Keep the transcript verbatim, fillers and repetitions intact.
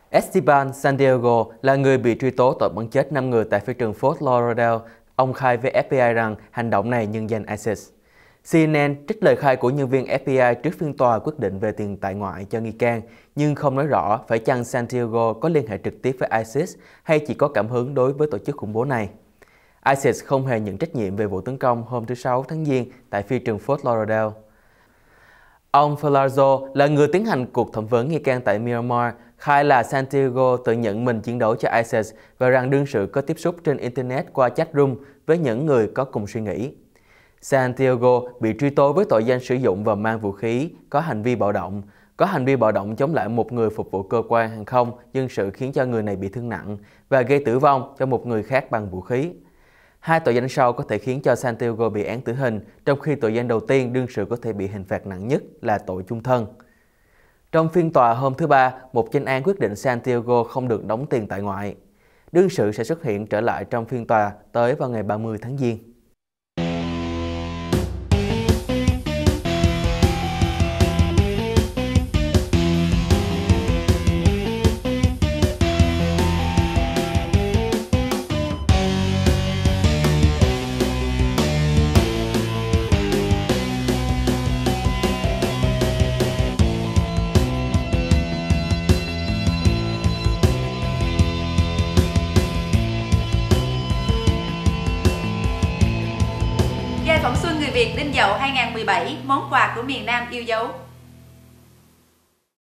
Esteban Santiago là người bị truy tố tội bắn chết năm người tại phi trường Fort Lauderdale. Ông khai với ép bê i rằng hành động này nhân danh ISIS. xê en en trích lời khai của nhân viên ép bê i trước phiên tòa quyết định về tiền tại ngoại cho nghi can, nhưng không nói rõ phải chăng Santiago có liên hệ trực tiếp với ISIS hay chỉ có cảm hứng đối với tổ chức khủng bố này. ISIS không hề nhận trách nhiệm về vụ tấn công hôm thứ Sáu tháng Giêng tại phi trường Fort Lauderdale. Ông Falazzo là người tiến hành cuộc thẩm vấn nghi can tại Myanmar, khai là Santiago tự nhận mình chiến đấu cho ISIS và rằng đương sự có tiếp xúc trên Internet qua chat room với những người có cùng suy nghĩ. Santiago bị truy tố với tội danh sử dụng và mang vũ khí, có hành vi bạo động, có hành vi bạo động chống lại một người phục vụ cơ quan hàng không dân sự khiến cho người này bị thương nặng và gây tử vong cho một người khác bằng vũ khí. Hai tội danh sau có thể khiến cho Santiago bị án tử hình, trong khi tội danh đầu tiên đương sự có thể bị hình phạt nặng nhất là tội chung thân. Trong phiên tòa hôm thứ Ba, một chánh án quyết định Santiago không được đóng tiền tại ngoại. Đương sự sẽ xuất hiện trở lại trong phiên tòa tới vào ngày ba mươi tháng Giêng. Giai Phẩm Xuân Người Việt Đinh Dậu hai không một bảy, món quà của miền Nam yêu dấu.